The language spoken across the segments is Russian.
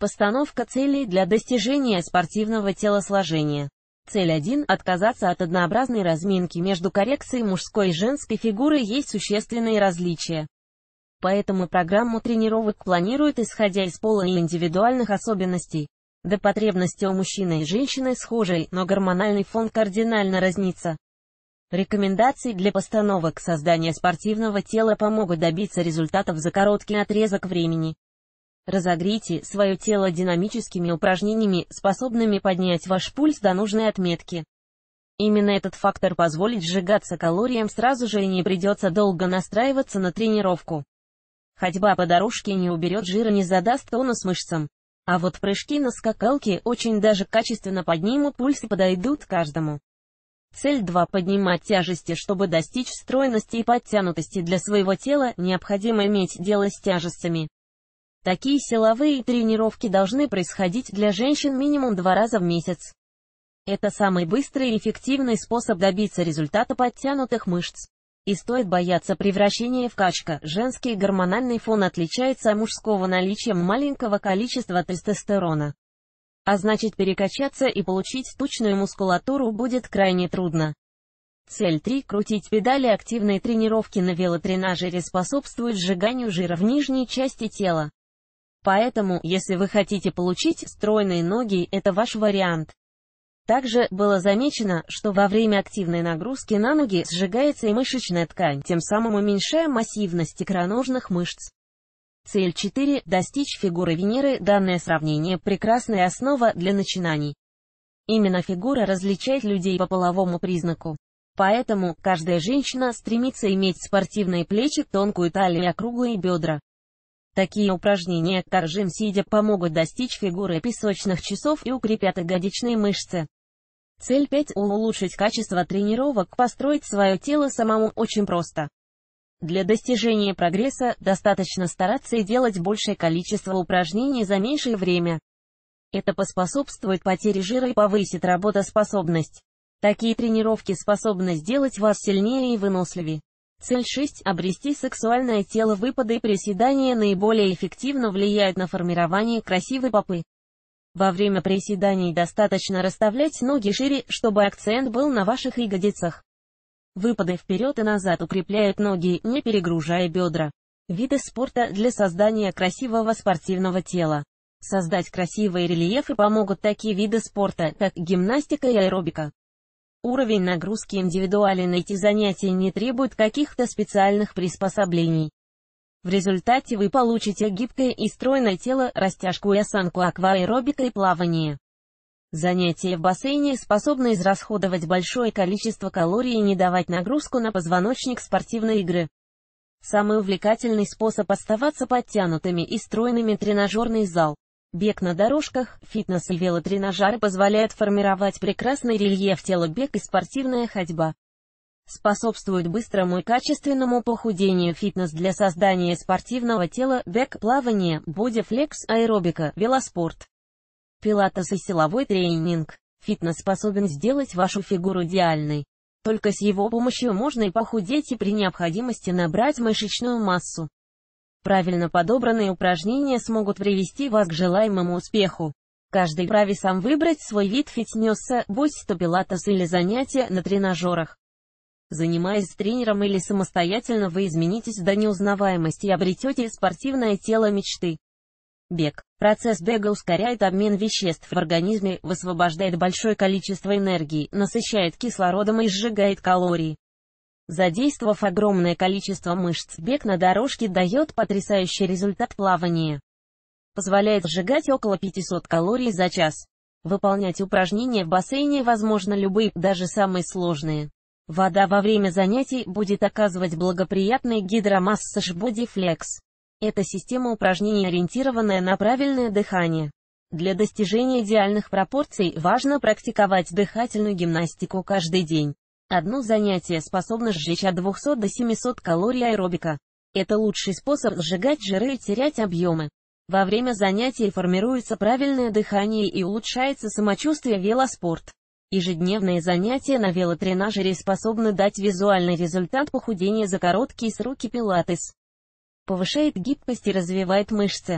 Постановка целей для достижения спортивного телосложения. Цель 1. Отказаться от однообразной разминки. Между коррекцией мужской и женской фигуры есть существенные различия. Поэтому программу тренировок планируют исходя из пола и индивидуальных особенностей. Да потребности у мужчины и женщины схожи, но гормональный фон кардинально разнится. Рекомендации для постановок создания спортивного тела помогут добиться результатов за короткий отрезок времени. Разогрейте свое тело динамическими упражнениями, способными поднять ваш пульс до нужной отметки. Именно этот фактор позволит сжигаться калориям сразу же и не придется долго настраиваться на тренировку. Ходьба по дорожке не уберет жира, не задаст тонус мышцам. А вот прыжки на скакалке очень даже качественно поднимут пульс и подойдут каждому. Цель 2. Поднимать тяжести. Чтобы достичь стройности и подтянутости для своего тела, необходимо иметь дело с тяжестями. Такие силовые тренировки должны происходить для женщин минимум 2 раза в месяц. Это самый быстрый и эффективный способ добиться результата подтянутых мышц. И стоит бояться превращения в качка. Женский гормональный фон отличается от мужского наличием маленького количества тестостерона. А значит, перекачаться и получить тучную мускулатуру будет крайне трудно. Цель 3. Крутить педали. Активные тренировки на велотренажере способствуют сжиганию жира в нижней части тела. Поэтому, если вы хотите получить стройные ноги, это ваш вариант. Также было замечено, что во время активной нагрузки на ноги сжигается и мышечная ткань, тем самым уменьшая массивность икроножных мышц. Цель 4. Достичь фигуры Венеры. Данное сравнение – прекрасная основа для начинаний. Именно фигура различает людей по половому признаку. Поэтому, каждая женщина стремится иметь спортивные плечи, тонкую талию и округлые бедра. Такие упражнения, как жим сидя, помогут достичь фигуры песочных часов и укрепят ягодичные мышцы. Цель 5. Улучшить качество тренировок. Построить свое тело самому очень просто. Для достижения прогресса, достаточно стараться и делать большее количество упражнений за меньшее время. Это поспособствует потере жира и повысит работоспособность. Такие тренировки способны сделать вас сильнее и выносливее. Цель 6. Обрести сексуальное тело. Выпады и приседания наиболее эффективно влияют на формирование красивой попы. Во время приседаний достаточно расставлять ноги шире, чтобы акцент был на ваших ягодицах. Выпады вперед и назад укрепляют ноги, не перегружая бедра. Виды спорта для создания красивого спортивного тела. Создать красивые рельефы помогут такие виды спорта, как гимнастика и аэробика. Уровень нагрузки индивидуален, эти занятия не требуют каких-то специальных приспособлений. В результате вы получите гибкое и стройное тело, растяжку и осанку, акваэробика и плавание. Занятия в бассейне способны израсходовать большое количество калорий и не давать нагрузку на позвоночник спортивной игры. Самый увлекательный способ оставаться подтянутыми и стройными – тренажерный зал. Бег на дорожках, фитнес и велотренажеры позволяют формировать прекрасный рельеф тела. Бег и спортивная ходьба способствуют быстрому и качественному похудению. Фитнес для создания спортивного тела, бег, плавание, бодифлекс, аэробика, велоспорт. Пилатес и силовой тренинг. Фитнес способен сделать вашу фигуру идеальной. Только с его помощью можно и похудеть, и при необходимости набрать мышечную массу. Правильно подобранные упражнения смогут привести вас к желаемому успеху. Каждый вправе сам выбрать свой вид фитнеса, будь то пилатес или занятия на тренажерах. Занимаясь с тренером или самостоятельно, вы изменитесь до неузнаваемости и обретете спортивное тело мечты. Бег. Процесс бега ускоряет обмен веществ в организме, высвобождает большое количество энергии, насыщает кислородом и сжигает калории. Задействовав огромное количество мышц, бег на дорожке дает потрясающий результат. Плавания позволяет сжигать около 500 калорий за час. Выполнять упражнения в бассейне возможно любые, даже самые сложные. Вода во время занятий будет оказывать благоприятный гидромассаж. бодифлекс. Это система упражнений, ориентированная на правильное дыхание. Для достижения идеальных пропорций важно практиковать дыхательную гимнастику каждый день. Одно занятие способно сжечь от 200 до 700 калорий. Аэробика. Это лучший способ сжигать жиры и терять объемы. Во время занятий формируется правильное дыхание и улучшается самочувствие. Велоспорт. Ежедневные занятия на велотренажере способны дать визуальный результат похудения за короткие сроки. Пилатес повышает гибкость и развивает мышцы.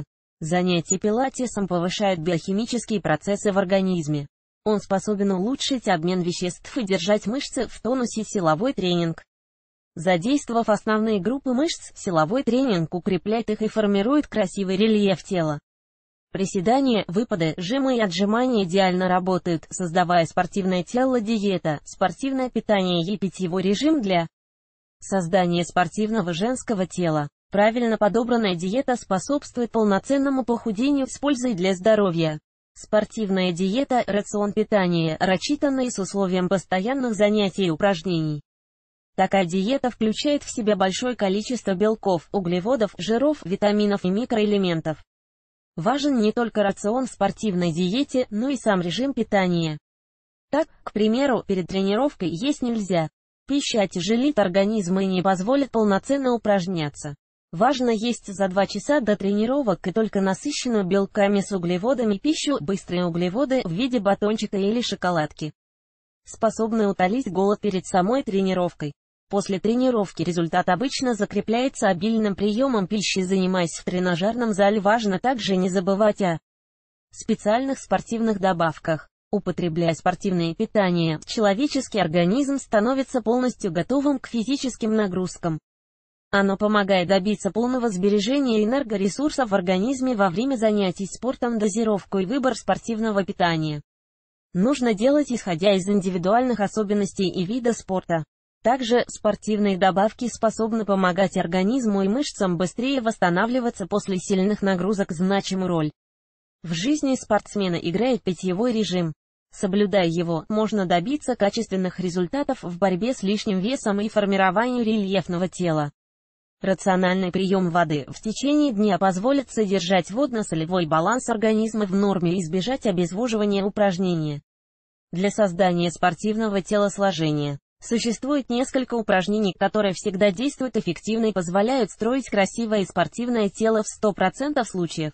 Занятие пилатесом повышает биохимические процессы в организме. Он способен улучшить обмен веществ и держать мышцы в тонусе. Силовой тренинг. Задействовав основные группы мышц, силовой тренинг укрепляет их и формирует красивый рельеф тела. Приседания, выпады, жимы и отжимания идеально работают, создавая спортивное тело. Диета, спортивное питание и питьевой режим для создания спортивного женского тела. Правильно подобранная диета способствует полноценному похудению с пользой для здоровья. Спортивная диета – рацион питания, рассчитанный с условием постоянных занятий и упражнений. Такая диета включает в себя большое количество белков, углеводов, жиров, витаминов и микроэлементов. Важен не только рацион в спортивной диете, но и сам режим питания. Так, к примеру, перед тренировкой есть нельзя. Пища отяжелит организм и не позволит полноценно упражняться. Важно есть за 2 часа до тренировок и только насыщенную белками с углеводами пищу, быстрые углеводы в виде батончика или шоколадки, способны утолить голод перед самой тренировкой. После тренировки результат обычно закрепляется обильным приемом пищи. Занимаясь в тренажерном зале, важно также не забывать о специальных спортивных добавках. Употребляя спортивное питание, человеческий организм становится полностью готовым к физическим нагрузкам. Оно помогает добиться полного сбережения энергоресурсов в организме во время занятий спортом. Дозировку и выбор спортивного питания нужно делать исходя из индивидуальных особенностей и вида спорта. Также, спортивные добавки способны помогать организму и мышцам быстрее восстанавливаться после сильных нагрузок. Значимую роль в жизни спортсмена играет питьевой режим. Соблюдая его, можно добиться качественных результатов в борьбе с лишним весом и формированию рельефного тела. Рациональный прием воды в течение дня позволит содержать водно-солевой баланс организма в норме и избежать обезвоживания. Упражнения для создания спортивного телосложения. Существует несколько упражнений, которые всегда действуют эффективно и позволяют строить красивое и спортивное тело в 100% случаев.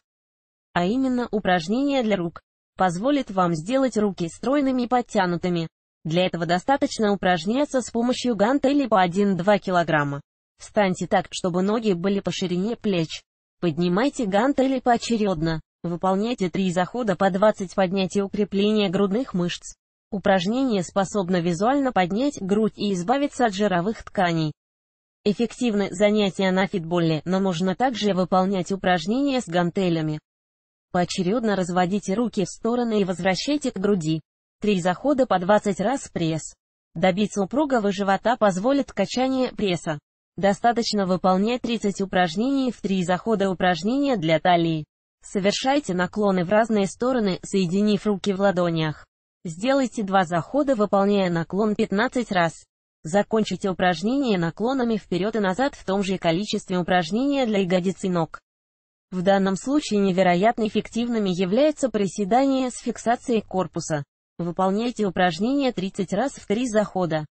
А именно, упражнения для рук. Позволит вам сделать руки стройными и подтянутыми. Для этого достаточно упражняться с помощью гантелей по 1-2 кг. Встаньте так, чтобы ноги были по ширине плеч. Поднимайте гантели поочередно. Выполняйте 3 захода по 20 поднятий. Укрепление грудных мышц. Упражнение способно визуально поднять грудь и избавиться от жировых тканей. Эффективны занятия на фитболе, но можно также выполнять упражнения с гантелями. Поочередно разводите руки в стороны и возвращайте к груди. 3 захода по 20 раз пресс. Добиться упругого живота позволит качание пресса. Достаточно выполнять 30 упражнений в 3 захода. Упражнения для талии. Совершайте наклоны в разные стороны, соединив руки в ладонях. Сделайте 2 захода, выполняя наклон 15 раз. Закончите упражнение наклонами вперед и назад в том же количестве. Упражнения для ягодиц и ног. В данном случае невероятно эффективными являются приседания с фиксацией корпуса. Выполняйте упражнения 30 раз в 3 захода.